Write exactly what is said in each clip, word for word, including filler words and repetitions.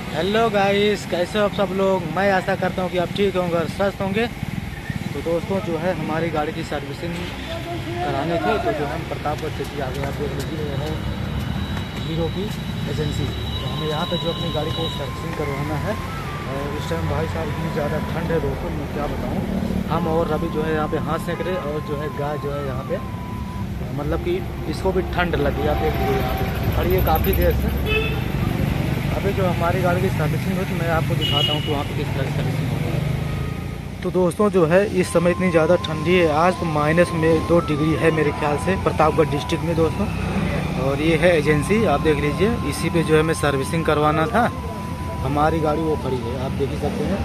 Hello guys, कैसे हो आप सब लोग। मैं आशा करता हूँ कि आप ठीक होंगे और स्वस्थ होंगे। तो दोस्तों जो है हमारी गाड़ी की सर्विसिंग कराने थी, तो जो हम प्रतापगढ़ सिटी आ गए। आप देख लीजिए, यह है हीरो की एजेंसी। तो हमें यहाँ पे जो अपनी गाड़ी को सर्विसिंग करवाना है। और इस टाइम भाई साहब इतनी ज़्यादा ठंड है दोस्तों, मैं क्या बताऊँ। हम और रवि जो है यहाँ पे हाथ सेक रहे, और जो है गाय जो है यहाँ पे मतलब कि इसको भी ठंड लगी। आप देख लीजिए यहाँ पे खड़ी है काफ़ी देर से। अभी जो हमारी गाड़ी की सर्विसिंग हुई, तो मैं आपको दिखाता हूँ कि वहाँ पे किस तरह की सर्विसिंग होती है। तो दोस्तों जो है इस समय इतनी ज़्यादा ठंडी है, आज तो माइनस में दो डिग्री है मेरे ख्याल से प्रतापगढ़ डिस्ट्रिक्ट में दोस्तों। और ये है एजेंसी, आप देख लीजिए। इसी पे जो है हमें सर्विसिंग करवाना था। हमारी गाड़ी वो खड़ी है, आप देख ही सकते हैं।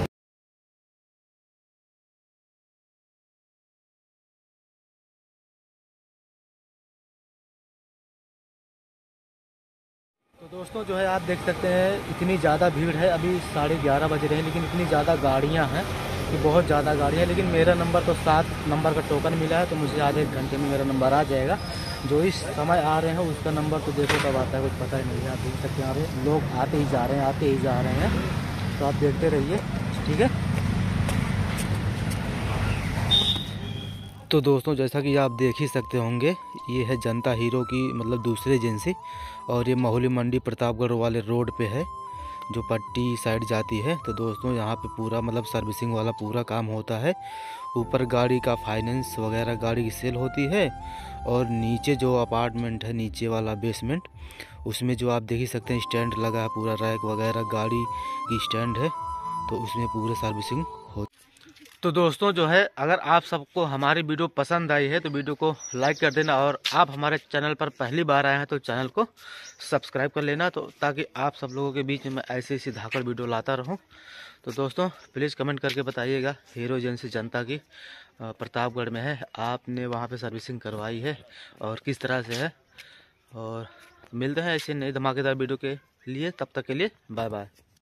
तो दोस्तों जो है आप देख सकते हैं इतनी ज़्यादा भीड़ है। अभी साढ़े ग्यारह बज रहे हैं, लेकिन इतनी ज़्यादा गाड़ियाँ हैं कि बहुत ज़्यादा गाड़ियाँ हैं। लेकिन मेरा नंबर तो सात नंबर का टोकन मिला है, तो मुझे आधे एक घंटे में मेरा नंबर आ जाएगा। जो इस समय आ रहे हैं उसका नंबर तो देखो कब आता है, कुछ पता ही नहीं है। आप देख सकते हैं यहाँ पे लोग आते ही जा रहे हैं, आते ही जा रहे हैं। तो आप देखते रहिए, ठीक है। तो दोस्तों जैसा कि आप देख ही सकते होंगे, ये है जनता हीरो की मतलब दूसरी एजेंसी। और ये माहुली मंडी प्रतापगढ़ वाले रोड पे है, जो पट्टी साइड जाती है। तो दोस्तों यहाँ पे पूरा मतलब सर्विसिंग वाला पूरा काम होता है। ऊपर गाड़ी का फाइनेंस वगैरह गाड़ी की सेल होती है। और नीचे जो अपार्टमेंट है, नीचे वाला बेसमेंट, उसमें जो आप देख ही सकते हैं स्टैंड लगा है, पूरा रैक वगैरह गाड़ी की स्टैंड है। तो उसमें पूरे सर्विसिंग होती। तो दोस्तों जो है अगर आप सबको हमारी वीडियो पसंद आई है तो वीडियो को लाइक कर देना। और आप हमारे चैनल पर पहली बार आए हैं तो चैनल को सब्सक्राइब कर लेना, तो ताकि आप सब लोगों के बीच में मैं ऐसे ऐसी धाकड़ वीडियो लाता रहूं। तो दोस्तों प्लीज़ कमेंट करके बताइएगा, हीरो एजेंसी जनता की अ, प्रतापगढ़ में है, आपने वहां पे सर्विसिंग करवाई है और किस तरह से है। और मिलते हैं ऐसे नई धमाकेदार वीडियो के लिए, तब तक के लिए बाय बाय।